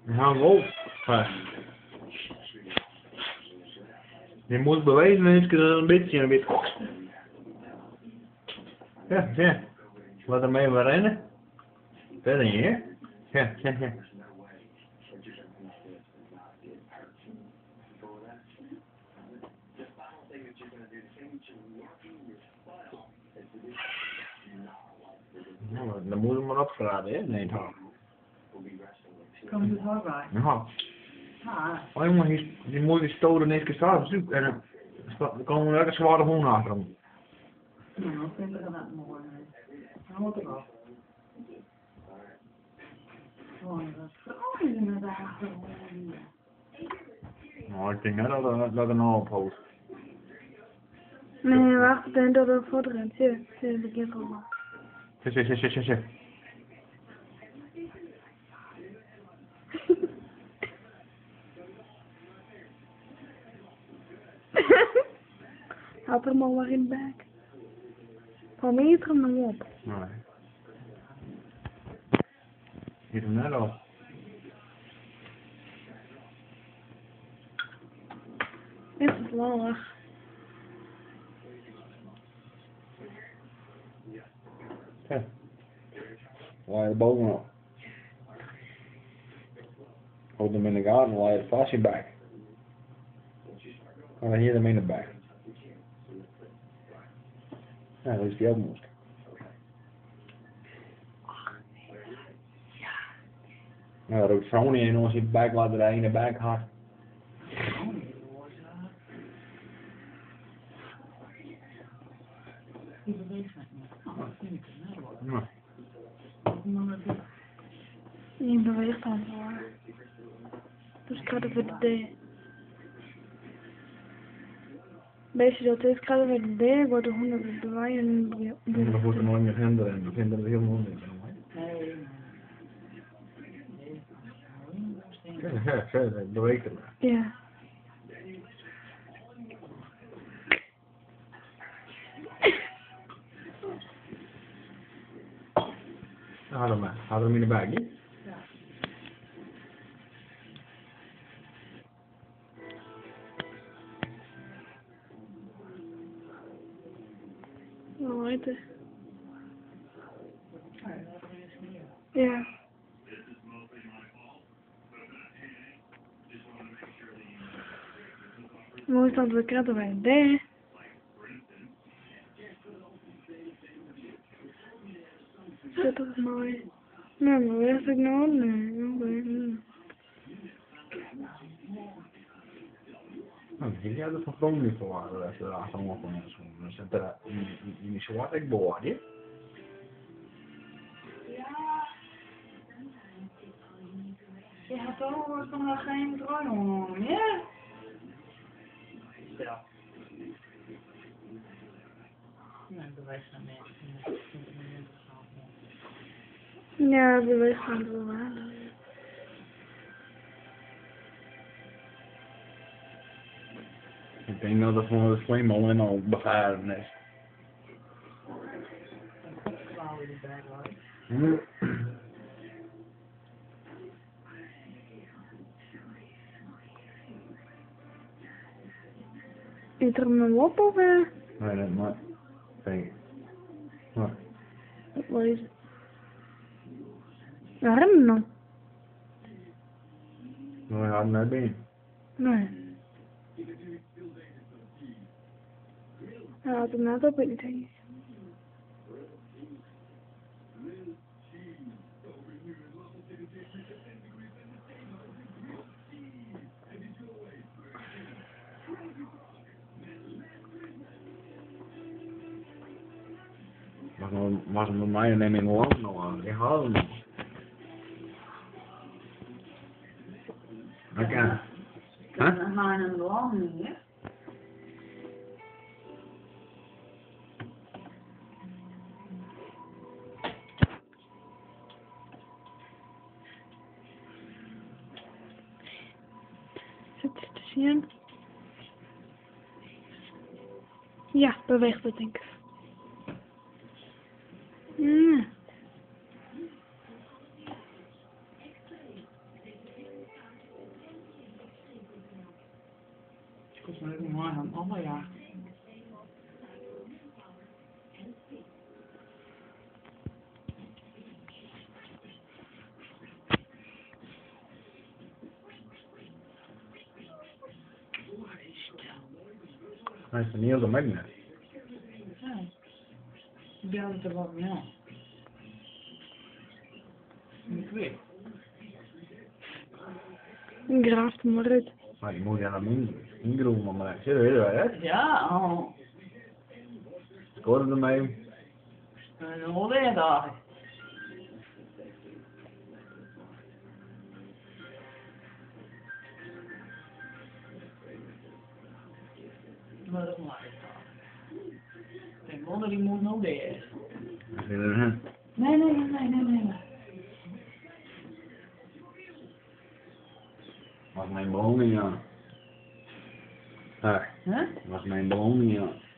Hou hem op. Je moet bewijzen mensen een beetje. Ja, ja. Laat hem even rennen. Verder niet, hè? Ja, ja, ja. Nou, dan moet je maar opgraden, hè? Nee, toch. Komt het wel bij? Ja. Ah. Oh jongen, die mooie storen eens gestaan zoek en dan komen we lekker zware honden achter hem. Nou, dan vinden we dat mooi. Dan moet er af. Gewoon dat vrouwen inderdaad. Nou, ik denk net dat er nou ophoudt. Nee, wacht, ik denk dat het voortrent. Zie je, ik heb al. Zit. Had er maar in de bek. Van mij is er hem op. Nee. Hier hem net al. Is het lollig. Ja. Laai je bovenop. Houd hem in de gaten, laai je het vast in bek. En dan hier hem in de bek. Ja, dat is die ook moest. Nou, dat roept vrouw niet in ons in de bek laten hij in de bek had. Die beweegt het niet. Oh, dat vind ik het wel. Nou. Die beweegt dan voor. Dus ik ga er weer de D. Beetje dat is, ik ga er weer de D. Ik word de honden weer bewaaien en Dan wordt er nooit meer hinderen en we vinden het helemaal niet. Nee. Ja, dat beweegt er maar. ja. Haal hem in de bek, niet? Ja. Hoe heet het? Ja. Hoe is dat we krijgen bij D? Zit toch mooi. Nee, maar wist ik nou? Nee. Nou, ik heb het van grond niet verwacht, dat ze er achter allemaal van ons doen. Dan zit er in die zwart ik boord, hè? Je hebt ook van geen droom, ja? Ja. Nee, bewijs van mensen. Ja, beweegt van het wel. Ik denk dat het gewoon het slim alleen al bevaren is. Klauwen die bij hoor. Is er een op of Nee, dat maar. Kijk. Maar. wat is het? Waarom nog? Nou, hij had hem net binnen. Nee. Hij had hem net op in het heen. Was hem bij mij en neem in de land nog aan. Ik haal hem niet. Oké. Dan gaan we hem lang niet, hè? Zit het te zien? Ja, beweegt het denk ik. Hij is er niet als een magnet. Ja. Ik belde het er wat mee aan. Niet weet. Ik graaf hem maar uit. Maar die moet je naar hem ingroeven, maar ik zeg, weet je wel, hè? Ja, oh. Scoorde ermee. Een rode dag. Maar dat maakt het wel. Ik denk wel dat die moet nog deze. Wat wil je er? Nee. Was mijn beloning aan. Hé, Huh? was mijn beloning aan.